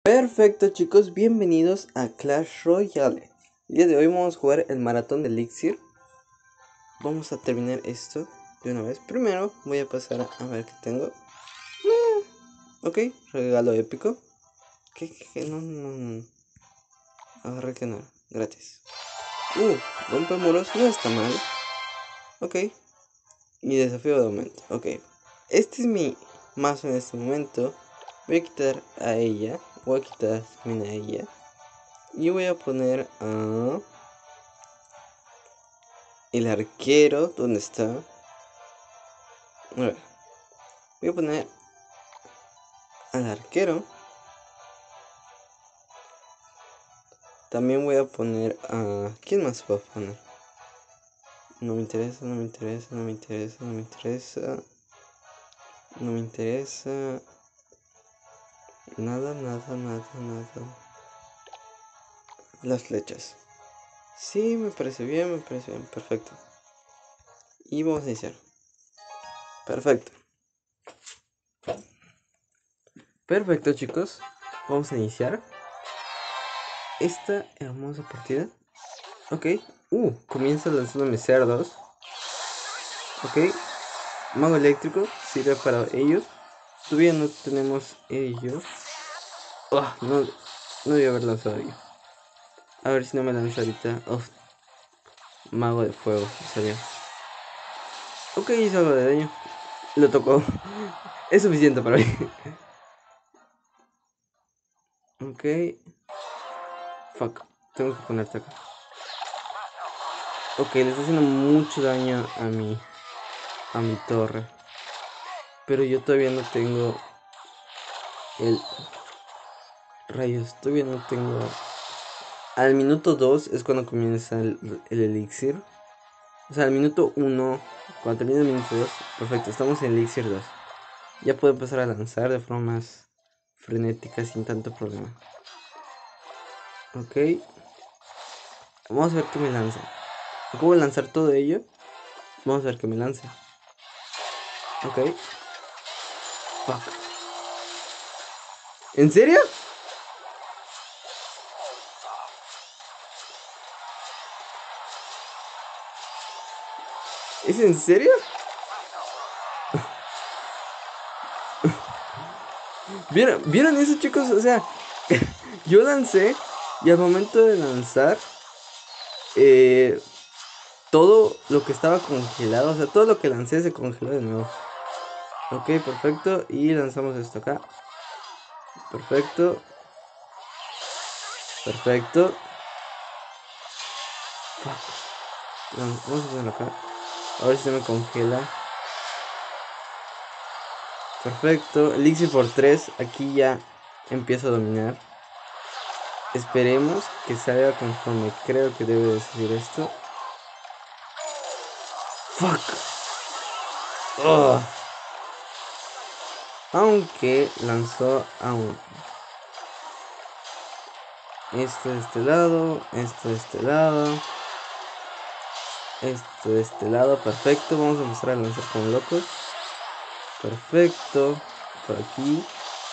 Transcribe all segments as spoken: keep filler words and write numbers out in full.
Perfecto, chicos, bienvenidos a Clash Royale. El día de hoy vamos a jugar el maratón de Elixir. Vamos a terminar esto de una vez. Primero voy a pasar a ver qué tengo. Ah, ok, regalo épico. ¿Qué, qué, qué? No, no, no. Agarré que no, gratis. Uh, rompemuros, no está mal. Ok. Mi desafío de aumento, ok. Este es mi mazo en este momento. Voy a quitar a ella. Voy a quitar también a ella. Y voy a poner a... el arquero, ¿dónde está? A ver, voy a poner al arquero. También voy a poner a... ¿quién más voy a poner? No me interesa, no me interesa, no me interesa, no me interesa. No me interesa. Nada, nada, nada, nada. Las flechas. Sí, me parece bien, me parece bien, perfecto. Y vamos a iniciar. Perfecto. Perfecto, chicos. Vamos a iniciar esta hermosa partida. Ok. Uh, comienza lanzándome cerdos. Ok. Mago eléctrico sirve para ellos. Todavía no tenemos ellos. Oh, no, no debía haber lanzado yo. A ver si no me lanza ahorita. Oh, mago de fuego, salió. Ok, hizo algo de daño. Lo tocó. Es suficiente para mí. Ok. Fuck. Tengo que ponerte acá. Ok, le está haciendo mucho daño a mi. A mi torre. Pero yo todavía no tengo. El. Rayos, todavía no tengo. Al minuto dos es cuando comienza el, el elixir. O sea, al minuto uno, cuando termine el minuto dos, perfecto, estamos en Elixir dos. Ya puedo empezar a lanzar de forma más frenética sin tanto problema. Ok. Vamos a ver qué me lanza. Acabo de lanzar todo ello. Vamos a ver qué me lanza. Ok. Fuck. ¿En serio? ¿Es en serio? ¿Vieron, ¿Vieron eso, chicos? O sea, yo lancé y al momento de lanzar, eh, todo lo que estaba congelado, o sea, todo lo que lancé se congeló de nuevo. Ok, perfecto. Y lanzamos esto acá. Perfecto. Perfecto. Vamos a ponerlo acá. A ver si se me congela. Perfecto. Elixir por tres. Aquí ya empiezo a dominar. Esperemos que salga conforme creo que debe de salir esto. Fuck. Oh. Aunque lanzó a un. Esto de este lado. Esto de este lado. Esto de este lado. Perfecto. Vamos a empezar a lanzar como locos. Perfecto. Por aquí.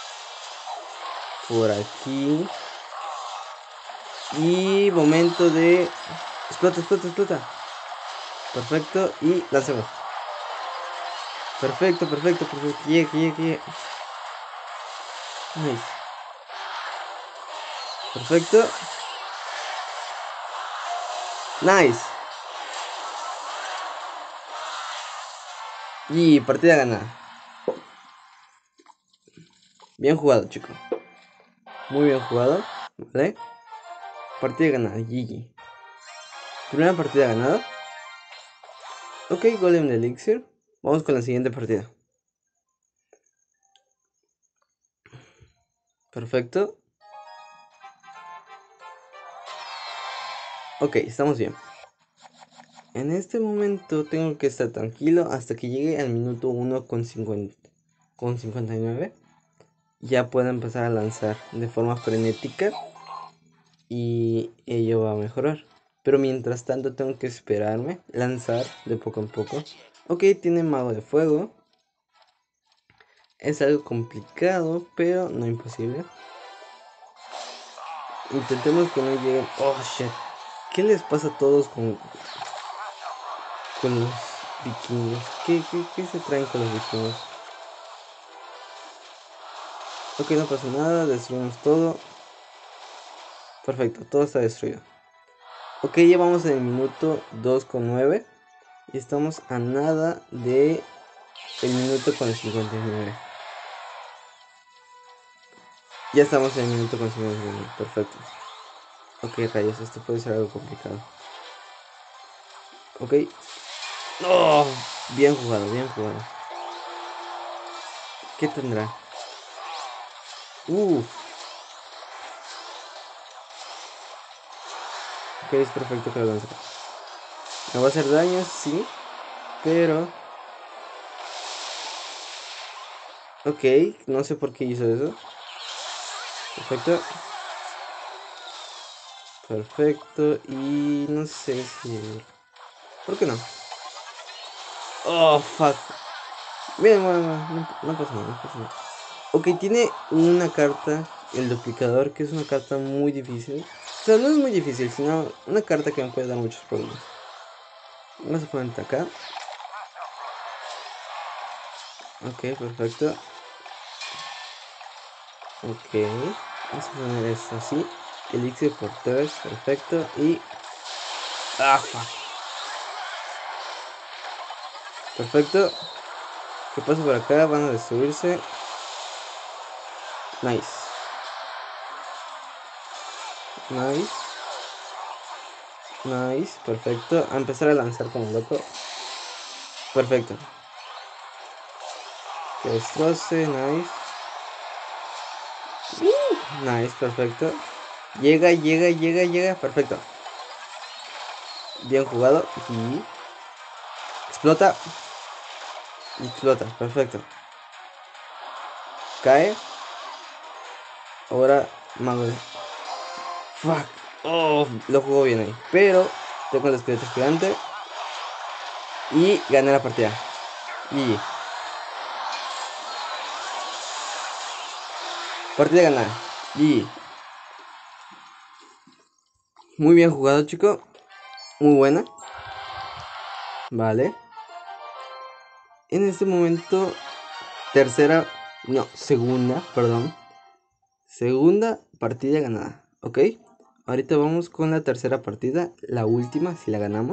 Por aquí. Y momento de... Explota, explota, explota. Perfecto. Y lancemos. Perfecto, perfecto, perfecto. Llegue, llegue, llegue. Nice. Perfecto. Nice. Y partida ganada. Bien jugado, chico. Muy bien jugado. ¿Vale? Partida ganada. G G. Primera partida ganada. Ok, Golem de Elixir. Vamos con la siguiente partida. Perfecto. Ok, estamos bien. En este momento tengo que estar tranquilo hasta que llegue al minuto uno con cincuenta, con cincuenta y nueve. Ya puedo empezar a lanzar de forma frenética y ello va a mejorar. Pero mientras tanto tengo que esperarme, lanzar de poco a poco. Ok, tiene mago de fuego. Es algo complicado, pero no imposible. Intentemos que no lleguen. Oh shit. ¿Qué les pasa a todos con, con los vikingos? ¿Qué, qué, qué se traen con los vikingos? Ok, no pasa nada, destruimos todo. Perfecto, todo está destruido. Ok, llevamos en el minuto dos con nueve. Y estamos a nada de el minuto con cincuenta y nueve. Ya estamos en el minuto con cincuenta y nueve, perfecto. Ok, rayos, esto puede ser algo complicado. Ok. ¡Oh! Bien jugado, bien jugado. ¿Qué tendrá? Uff. Ok, es perfecto que lo lance. Me va a hacer daño, sí. Pero... Ok, no sé por qué hizo eso. Perfecto. Perfecto. Y no sé si... ¿Por qué no? Oh, fuck. Bien, bueno, bueno, no, no pasa nada, no pasa nada. Ok, tiene una carta, el duplicador, que es una carta muy difícil. O sea, no es muy difícil, sino una carta que me puede dar muchos problemas. Vamos a poner acá. Ok, perfecto. Ok, vamos a poner esto así. Elixir por tres, perfecto. Y... ¡Ah, fuck! Perfecto. ¿Qué pasa por acá? Van a destruirse. Nice. Nice. Nice, perfecto. A empezar a lanzar como loco. Perfecto. Que destroce, nice. Uh, nice, perfecto. Llega, llega, llega, llega, perfecto. Bien jugado. Y... explota. Y explota, perfecto. Cae. Ahora, mago de... Fuck. Oh, lo jugó bien ahí. Pero tengo el esqueleto gigante. Y gané la partida. Y... partida ganada. Y... muy bien jugado, chico. Muy buena. Vale. En este momento... tercera... no, segunda, perdón. Segunda partida ganada. ¿Ok? Ahorita vamos con la tercera partida. La última, si la ganamos.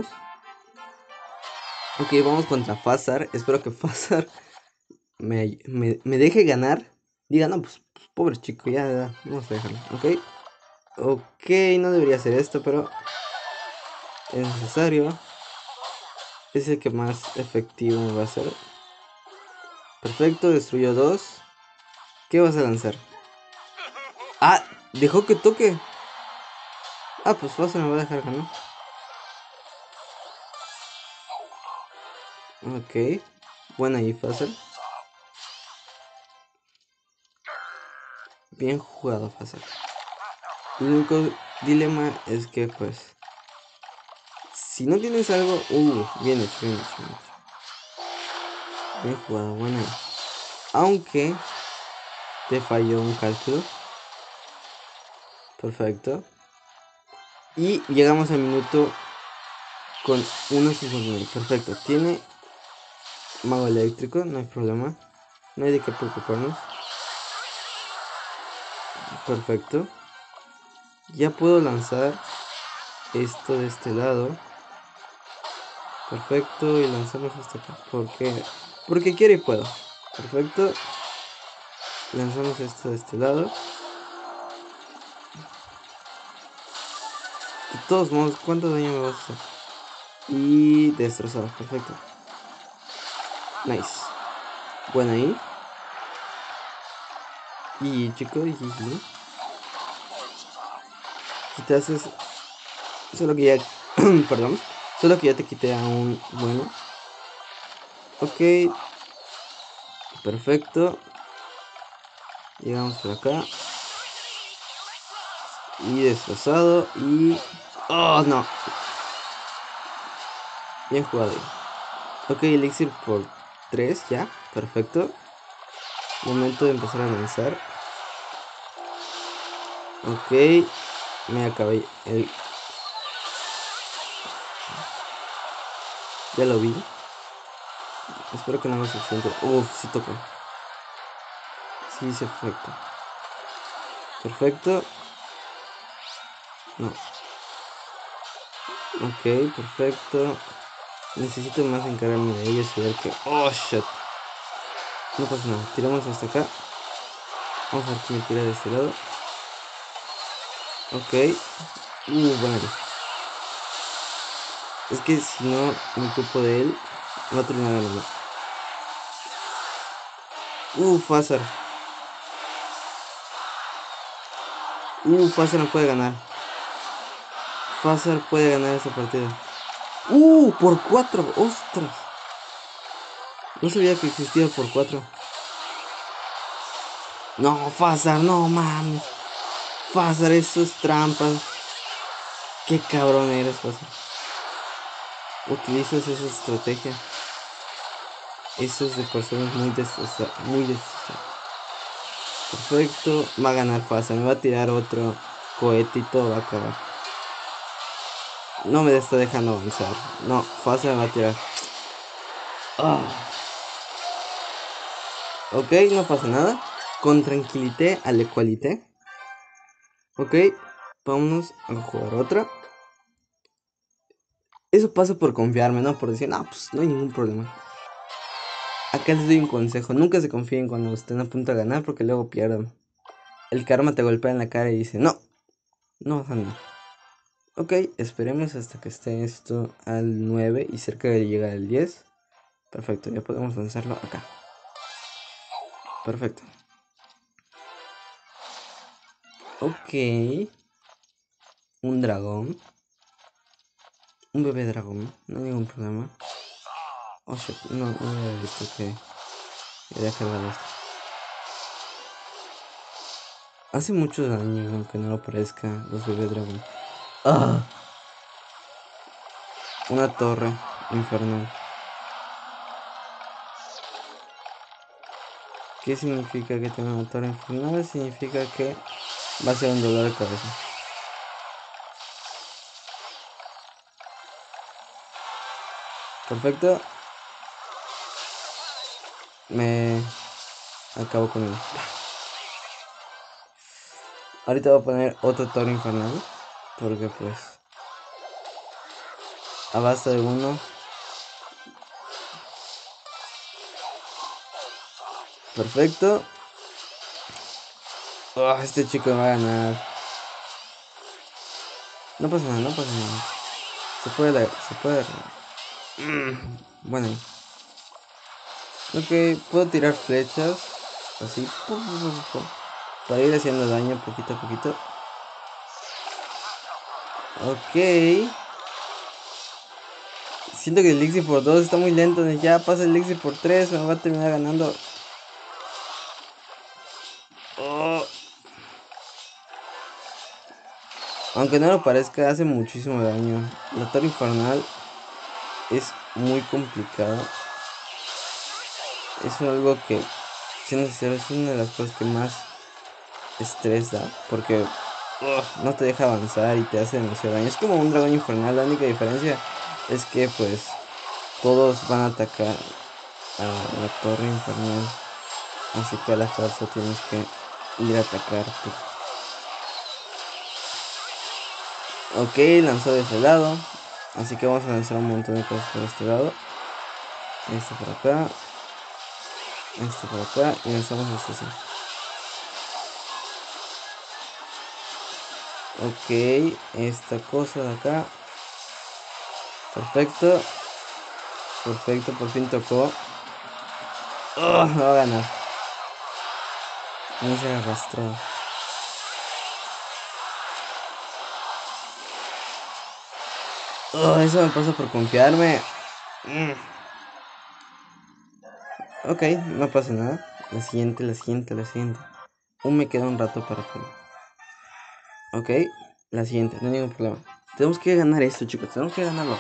Ok, vamos contra Fazar. Espero que Fazar me, me, me deje ganar. Diga, no, pues, pues pobre chico, ya, ya, vamos a dejarlo. Ok. Ok, no debería hacer esto, pero es necesario. Es el que más efectivo me va a hacer. Perfecto, destruyó dos. ¿Qué vas a lanzar? Ah, dejó que toque. Ah, pues Fazar me va a dejar ganar. Ok. Buena ahí, Fazar. Bien jugado, Fazar. El único dilema es que, pues, si no tienes algo... Uh, bien hecho, bien hecho, bien hecho. Bien jugado, bueno. Aunque te falló un cálculo. Perfecto. Y llegamos al minuto con uno cincuenta y nueve. Perfecto. Tiene mago eléctrico, no hay problema. No hay de qué preocuparnos. Perfecto. Ya puedo lanzar esto de este lado. Perfecto. Y lanzamos esto acá. ¿Por qué? Porque quiero y puedo. Perfecto. Lanzamos esto de este lado. De todos modos, ¿cuánto daño me vas a hacer? Y destrozado, perfecto. Nice. Buena ahí. Y chico, y si te haces... solo que ya... perdón. Solo que ya te quité a un... bueno. Ok. Perfecto. Llegamos por acá. Y destrozado. Y... oh, no. Bien jugado ahí. Ok, elixir por tres ya. Perfecto. Momento de empezar a lanzar. Ok. Me acabé el... Ya lo vi. Espero que no haga suficiente. Uf, sí tocó. Sí hice efecto. Perfecto. No. Ok, perfecto. Necesito más encargarme de ellos y ver que... Oh, shit. No pasa nada. Tiramos hasta acá. Vamos a ver quién me tira de este lado. Ok. Uh, bueno. Es que si no me ocupo de él, va a terminar ganando. Uh, Fazar. Uh, Fazar no puede ganar. Fazar puede ganar esta partida. Uh, por cuatro. Ostras. No sabía que existía por cuatro. No, Fazar, no mames. Fazar, eso es trampas. Qué cabrón eres, Fazar. Utilizas esa estrategia. Eso es de personas muy desesperadas. Muy desesperadas. Perfecto. Va a ganar Fazar. Me va a tirar otro cohete y todo va a acabar. No me está dejando avanzar. No, Fazar me va a tirar. Ah. Ok, no pasa nada. Con tranquilité al equalité. Ok, vámonos a jugar otra. Eso pasa por confiarme, ¿no? Por decir, no, pues no hay ningún problema. Acá les doy un consejo. Nunca se confíen cuando estén a punto de ganar porque luego pierden. El karma te golpea en la cara y dice, no, no vas a ganar. Ok, esperemos hasta que esté esto al nueve y cerca de llegar al diez. Perfecto, ya podemos lanzarlo acá. Perfecto. Ok. Un dragón. Un bebé dragón. No hay ningún problema. Oh shit, no, no había visto que había cargado esto. Hace mucho daño, aunque no lo parezca, los bebés dragón. ¡Ah! Una torre infernal. ¿Qué significa que tenga una torre infernal? Significa que va a ser un dolor de cabeza. Perfecto. Me acabo con él. Ahorita voy a poner otro torre infernal. Porque pues... a base de uno. Perfecto. Oh, este chico me va a ganar. No pasa nada, no pasa nada. Se puede, se puede. Mm, bueno. Ok, puedo tirar flechas. Así. Pum, pum, pum, pum, para ir haciendo daño poquito a poquito. Ok. Siento que el elixir por dos está muy lento. Ya pasa el elixir por tres. Me va a terminar ganando. Oh. Aunque no lo parezca, hace muchísimo daño. La torre infernal es muy complicado. Es algo que, siendo sincero, es una de las cosas que más estrés da. Porque uh, no te deja avanzar y te hace demasiado daño. Es como un dragón infernal. La única diferencia es que pues todos van a atacar a la torre infernal. Así que a la fuerza tienes que ir a atacar tú. Ok, lanzó de ese lado. Así que vamos a lanzar un montón de cosas por este lado. Esto por acá. Esto por acá. Y lanzamos esto así. Ok, esta cosa de acá. Perfecto. Perfecto, por fin tocó. Oh, me va a ganar. No se arrastró. Oh, eso me pasa por confiarme. Mm. Ok, no pasa nada. La siguiente, la siguiente, la siguiente. Aún me queda un rato para jugar. Ok, la siguiente, no hay ningún problema. Tenemos que ganar esto, chicos. Tenemos que ganarlo.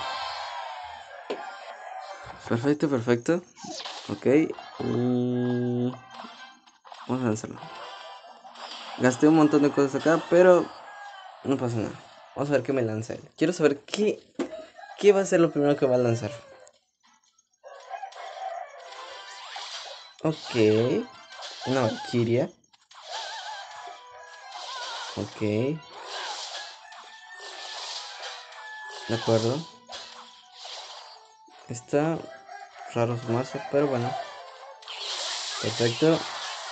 Perfecto, perfecto. Ok. Y... vamos a lanzarlo. Gasté un montón de cosas acá, pero No pasa nada. Vamos a ver qué me lanza él. Quiero saber qué, qué va a ser lo primero que va a lanzar. Ok. Una Valkyria. Ok. De acuerdo. Está raro su mazo, pero bueno. Perfecto.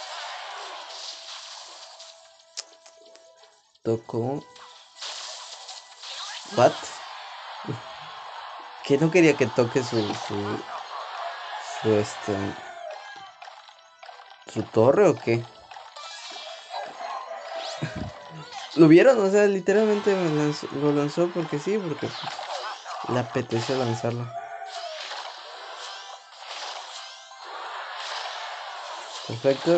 Toco. What? Que no quería que toque su su su este su torre o qué. ¿Lo vieron? O sea, literalmente me lanzó, lo lanzó porque sí, porque pues, le apeteció lanzarlo. Perfecto.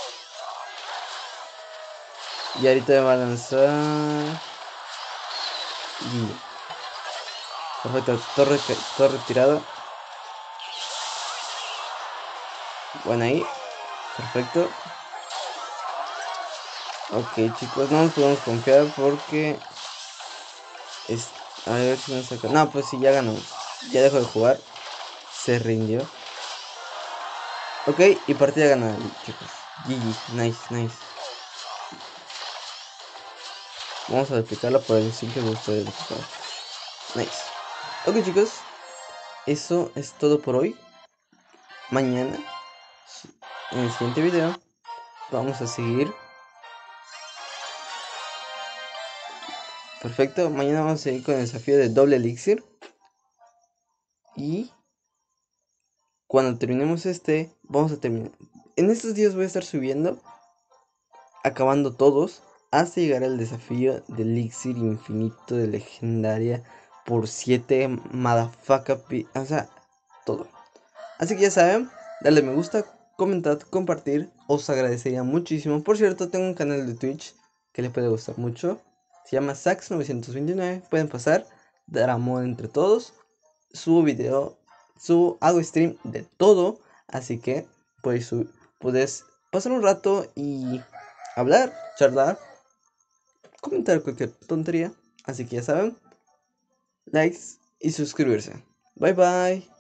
Y ahorita me va a lanzar. Y... perfecto, torre, torre tirada. Bueno, ahí. Perfecto. Ok, chicos, no nos podemos confiar porque... Es... a ver si nos saca... no, pues sí, ya ganamos. Ya dejó de jugar. Se rindió. Ok, y partida ganada, chicos. G G, nice, nice. Vamos a duplicarla por el simple gusto de duplicar. Nice. Ok, chicos. Eso es todo por hoy. Mañana, en el siguiente video, vamos a seguir. Perfecto, mañana vamos a seguir con el desafío de doble elixir. Y cuando terminemos este, vamos a terminar. En estos días voy a estar subiendo, acabando todos, hasta llegar al desafío de elixir infinito de legendaria por siete motherfucker, o sea, todo. Así que ya saben, dale me gusta, comentad, compartir, os agradecería muchísimo. Por cierto, tengo un canal de Twitch que les puede gustar mucho. Se llama Sax novecientos veintinueve. Pueden pasar, dar amor entre todos. Subo video, subo, hago stream de todo. Así que puedes, puedes pasar un rato y hablar, charlar, comentar cualquier tontería. Así que ya saben, likes y suscribirse. Bye bye.